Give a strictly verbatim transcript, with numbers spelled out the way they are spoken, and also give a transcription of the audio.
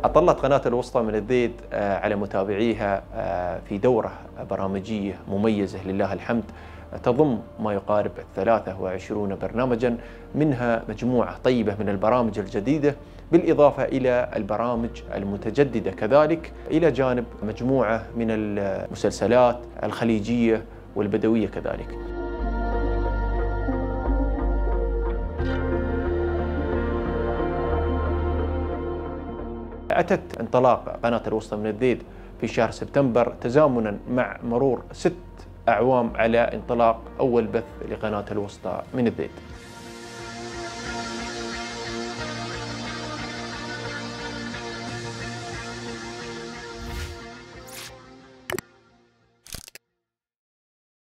أطلت قناة الوسطى من الذيد على متابعيها في دورة برامجية مميزة لله الحمد تضم ما يقارب ثلاثة وعشرين برنامجا، منها مجموعة طيبة من البرامج الجديدة بالإضافة إلى البرامج المتجددة كذلك، إلى جانب مجموعة من المسلسلات الخليجية والبدوية كذلك. أتت انطلاق قناة الوسطى من الذيد في شهر سبتمبر تزامنا مع مرور ست أعوام على انطلاق أول بث لقناة الوسطى من الذيد.